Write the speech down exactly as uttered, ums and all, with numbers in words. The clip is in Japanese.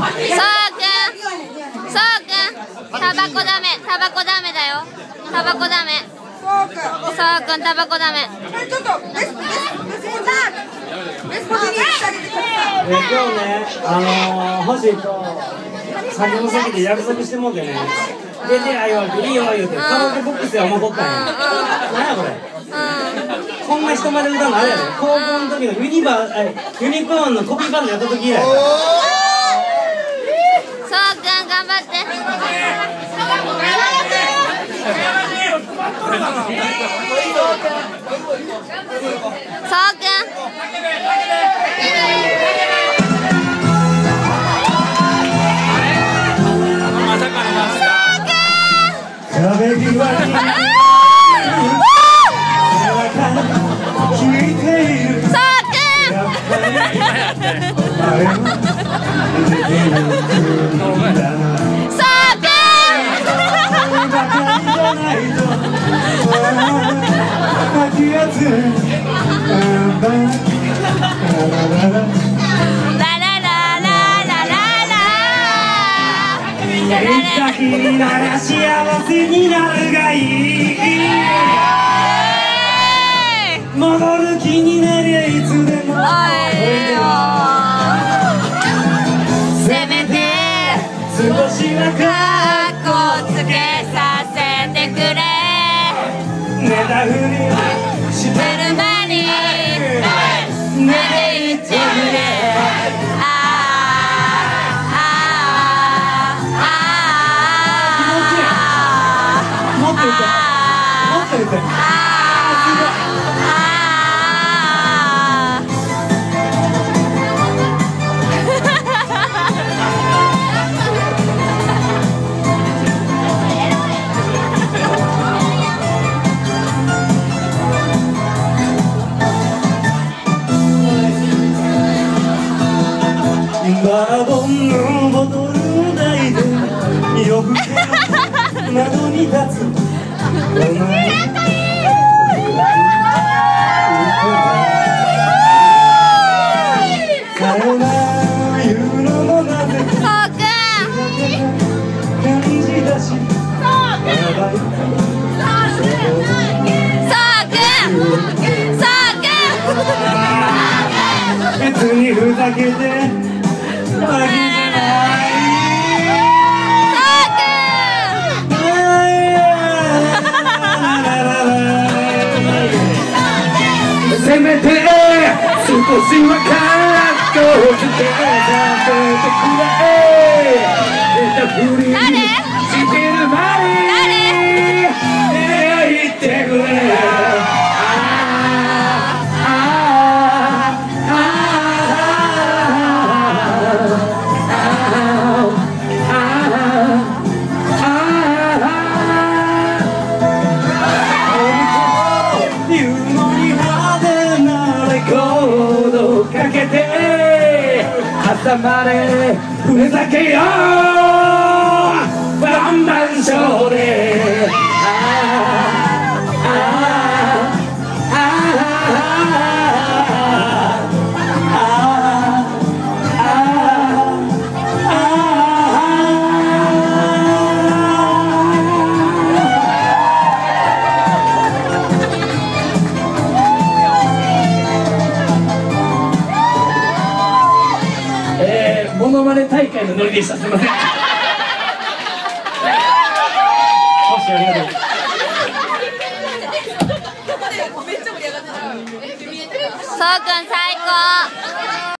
くん、タバコダメ、タバコダメだよ。タバコダメ。そうくん、タバコダメ。ちょっと、レスポ、レスポ、レスポにしてあげてください。今日ね、あのー、欲しいと、先の席で約束してもんでね、出てやよ、いいよ、言うて、カラオケボックスで思っとったんや。なんやこれ。こんな人まで歌うのあれやで。高校の時のユニバー、ユニコーンのコピーバンドやった時以来。そうくん、頑張って。そうくん。壁際に聞いている。そうくん。先になら幸せになるがいい。戻る気になりゃいつでもせめて少しはカッコつけさせてくれ。寝たふりしてる間に寝ていってくれ。バラボンのボトル台で夜更けの窓に立つお前。さよなら言うのもなぜか感じだし。別にふざけてせめて少しはカッコつけさせてくれ。寝たふりしてる間に言ってくれ。朝までふざけようワンマンショーで。モノマネ大会のノリでした。すみません。ありがとう。そうくん最高。